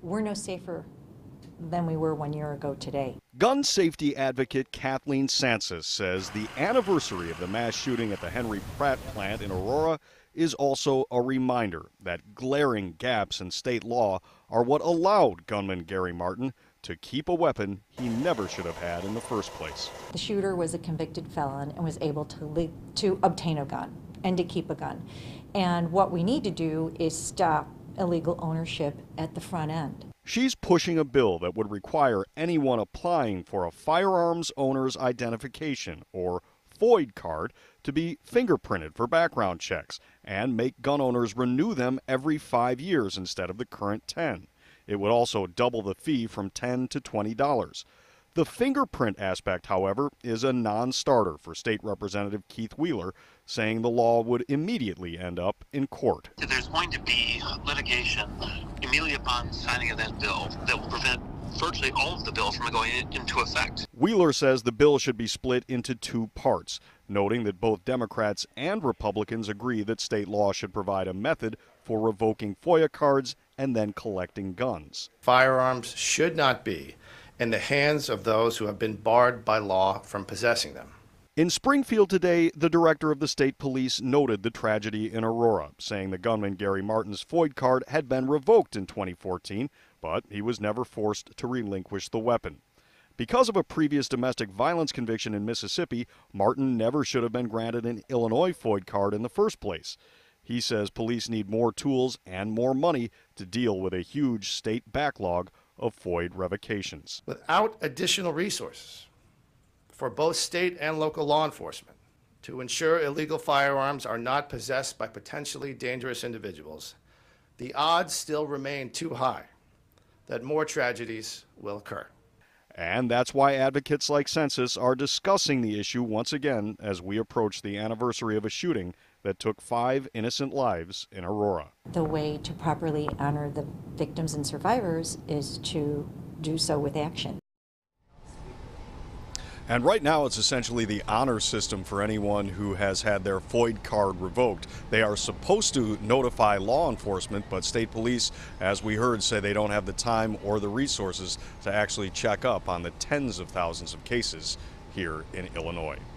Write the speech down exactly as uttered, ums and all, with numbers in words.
we're no safer than we were one year ago today. Gun safety advocate Kathleen Sansis says the anniversary of the mass shooting at the Henry Pratt plant in Aurora is also a reminder that glaring gaps in state law are what allowed gunman Gary Martin to keep a weapon he never should have had in the first place. The shooter was a convicted felon and was able to le- to obtain a gun and to keep a gun. And what we need to do is stop illegal ownership at the front end. She's pushing a bill that would require anyone applying for a firearms owner's identification, or FOID card, to be fingerprinted for background checks and make gun owners renew them every five years instead of the current ten. It would also double the fee from ten dollars to twenty dollars. The fingerprint aspect, however, is a non-starter for State Representative Keith Wheeler, saying the law would immediately end up in court. There's going to be litigation immediately upon signing of that bill that will prevent virtually all of the bill from going into effect. Wheeler says the bill should be split into two parts, noting that both Democrats and Republicans agree that state law should provide a method for revoking FOIA cards and then collecting guns. Firearms should not be in the hands of those who have been barred by law from possessing them. In Springfield today, the director of the state police noted the tragedy in Aurora, saying the gunman Gary Martin's FOID card had been revoked in twenty fourteen, but he was never forced to relinquish the weapon. Because of a previous domestic violence conviction in Mississippi, Martin never should have been granted an Illinois FOID card in the first place. He says police need more tools and more money to deal with a huge state backlog of FOID revocations. Without additional resources for both state and local law enforcement to ensure illegal firearms are not possessed by potentially dangerous individuals, the odds still remain too high that more tragedies will occur. And that's why advocates like Census are discussing the issue once again as we approach the anniversary of a shooting that took five innocent lives in Aurora. The way to properly honor the victims and survivors is to do so with action. And right now it's essentially the honor system for anyone who has had their FOID card revoked. They are supposed to notify law enforcement, but state police, as we heard, say they don't have the time or the resources to actually check up on the tens of thousands of cases here in Illinois.